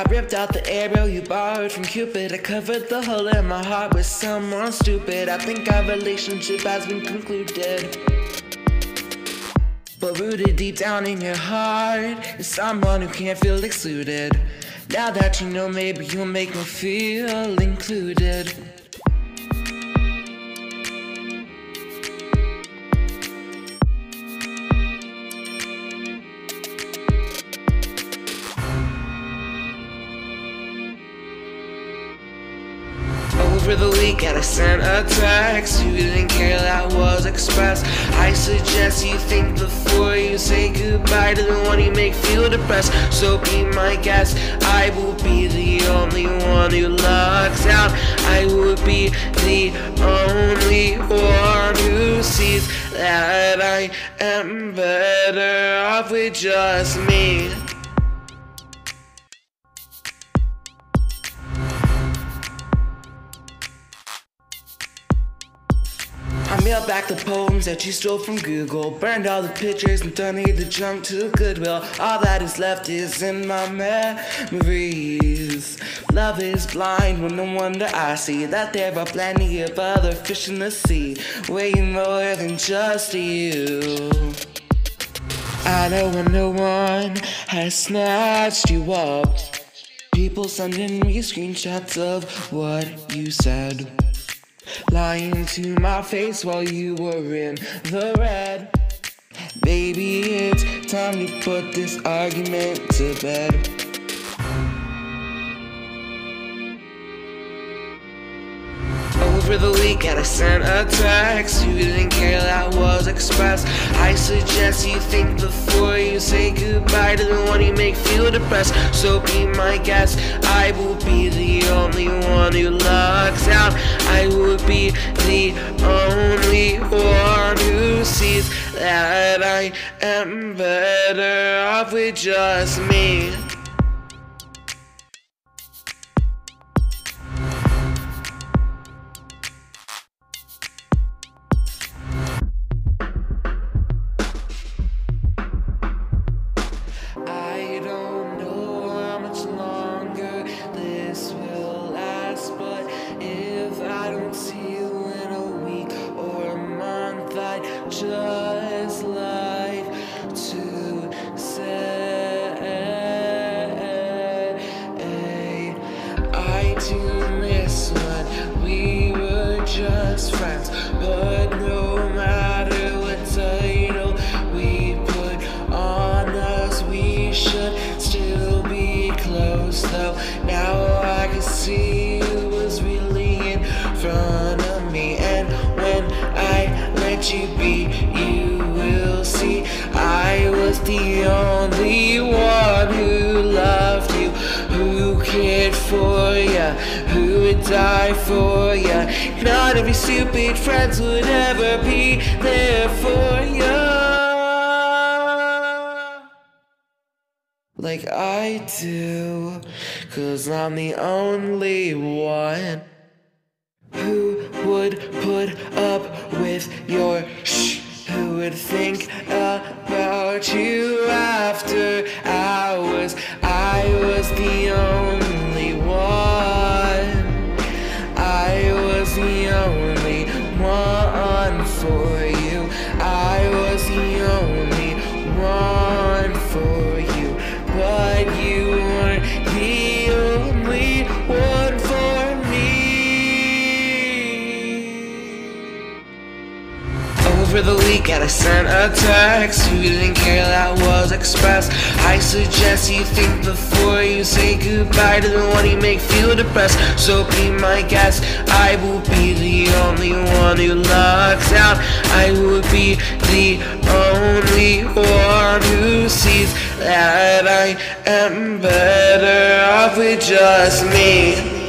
ripped out the arrow you borrowed from Cupid. I covered the hole in my heart with someone stupid. I think our relationship has been concluded, but rooted deep down in your heart is someone who can't feel excluded. Now that you know, maybe you'll make me feel included. Over the weekend I sent a text. You didn't care, that was expressed. I suggest you think before you say goodbye to the one you make feel depressed. So be my guest, I will be the only one who lucks out. I will be the only one who sees that I am better off with just me. I mailed back the poems that you stole from Google, burned all the pictures and donated the junk to Goodwill. All that is left is in my memories. Love is blind, well, no wonder I see that there are plenty of other fish in the sea, way more than just you. I know when no one has snatched you up. People sending me screenshots of what you said, lying to my face while you were in the red. Baby, it's time to put this argument to bed. Over the weekend I sent a text. You didn't care, that was expressed. I suggest you think before you say goodbye to the one you make feel depressed. So be my guest, I will be the only one who lucks out. I will be the only one who sees that I am better off with just me. I don't know how much longer this will last, but if I don't see you in a week or a month, I'd just like to say I do miss when we were just friends, but no matter what title we put on us, we should still be close. Though now I can see you was really in front of me, and when I let you be, you will see I was the only one who loved you, who cared for you, who would die for you. Not every stupid friends would ever be there for you like I do, 'cause I'm the only one who would put up with your who would think about you after hours. I was the only one, I was the only one for you, I was the only one for you, but you weren't the only one for me. Over the weekend I sent a text. You didn't care, that was expressed. I suggest you think before you say goodbye to the one you make feel depressed. So be my guest, I will be the only one who lucks out. I will be the only one who sees that I am better off with just me.